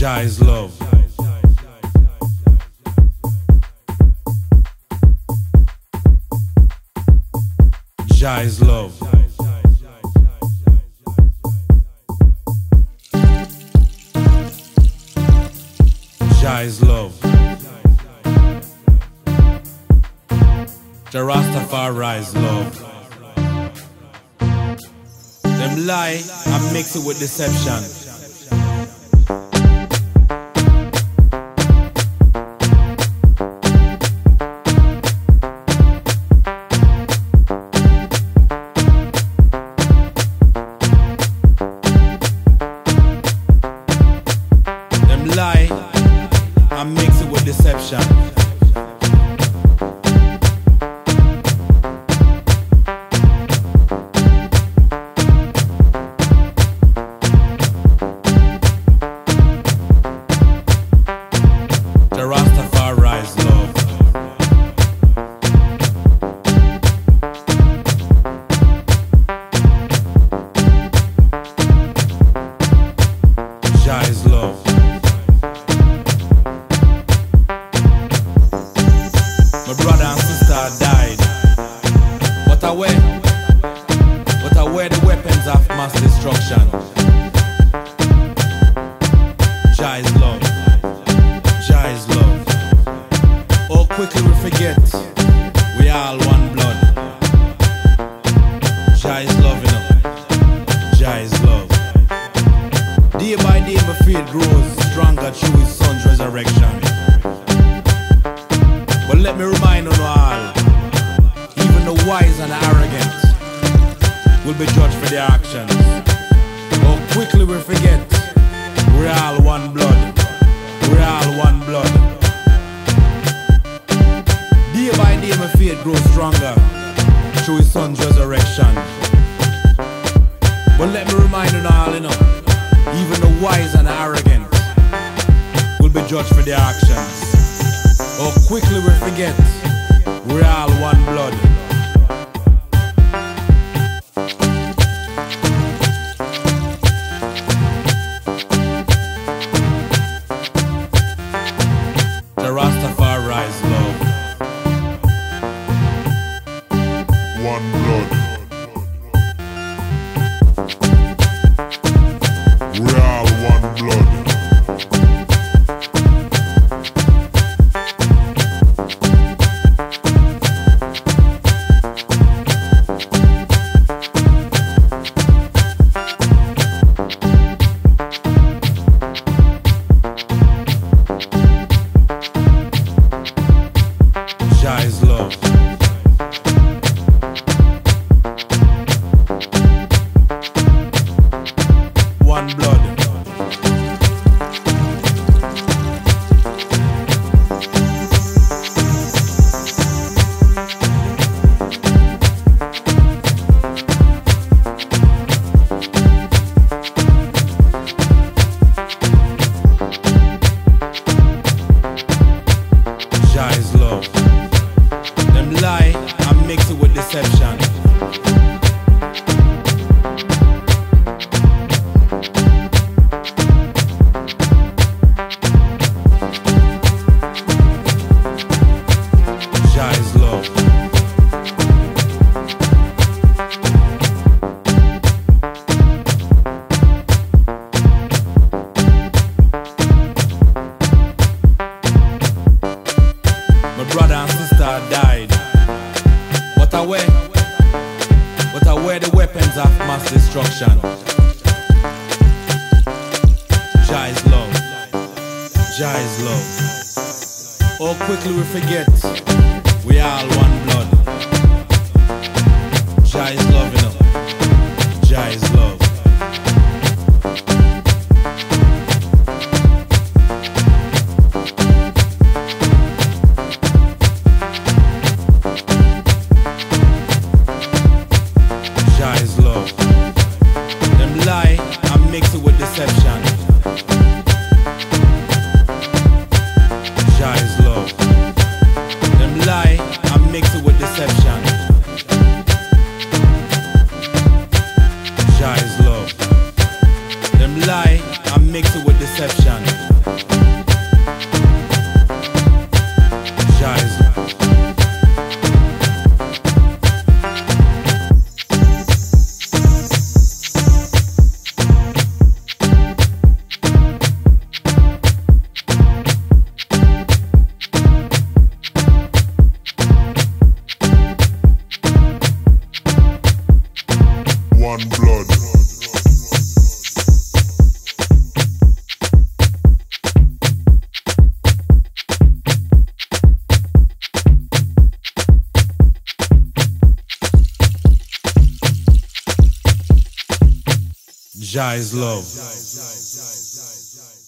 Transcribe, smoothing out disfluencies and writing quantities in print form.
Jah is love. Jah is love. Jah is love. The Rastafari is love. Them lie and mix it with deception. Lie and mix it with deception. The Rastafari is love. Jah is love. My brother and sister died. But I wear the weapons of mass destruction. Jah is love. Jah is love. Oh, quickly we forget, we all one blood. Jah is love, you know. Jah is love. Day by day my faith grows stronger through his son's resurrection. But let me remind you all, even the wise and the arrogant will be judged for their actions. Oh, quickly we forget, we're all one blood. We're all one blood. Day by day my faith grows stronger through his son's resurrection. But let me remind you all, you know, even the wise and the arrogant will be judged for their actions. Oh, quickly we forget, we're all one blood. The Rastafari is love. One blood. We're all one blood. Jah is love. One blood. Jah is love. Them lie and mix it with deception. Jah is love. My brother and sister died. But I wear the weapons of mass destruction. Jah is love. Jah is love. Oh, quickly we forget, we all one blood. Jah is love, you know. Jah is love. Jah is love. Them lie and mix it with deception. Jah is love. Them lie and mix it with deception. one blood. Jah is love.